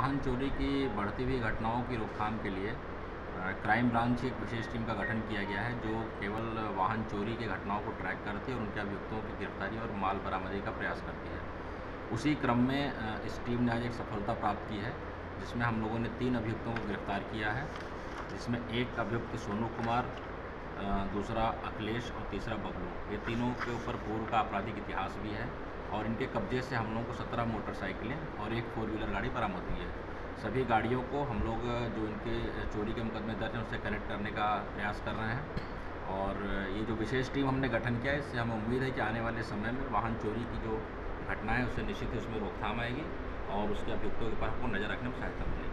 वाहन चोरी की बढ़ती हुई घटनाओं की रोकथाम के लिए क्राइम ब्रांच की एक विशेष टीम का गठन किया गया है, जो केवल वाहन चोरी की घटनाओं को ट्रैक करती है और उनके अभियुक्तों की गिरफ्तारी और माल बरामदगी का प्रयास करती है। उसी क्रम में इस टीम ने आज एक सफलता प्राप्त की है, जिसमें हम लोगों ने 3 अभियुक्तों को गिरफ्तार किया है, जिसमें एक अभियुक्त सोनू कुमार, दूसरा अखिलेश और तीसरा बबलू। ये तीनों के ऊपर पूर्व का आपराधिक इतिहास भी है और इनके कब्जे से हम लोगों को 17 मोटरसाइकिलें और एक 4 व्हीलर गाड़ी बरामद हुई है। सभी गाड़ियों को हम लोग जो इनके चोरी के मुकदमे दर्ज हैं उससे कनेक्ट करने का प्रयास कर रहे हैं। और ये जो विशेष टीम हमने गठन किया है, इससे हमें उम्मीद है कि आने वाले समय में वाहन चोरी की जो घटनाएँ हैं उससे निश्चित ही उसमें रोकथाम आएगी और उसके अभियुक्तों के पास हमको नज़र रखने में सहायता मिलेगी।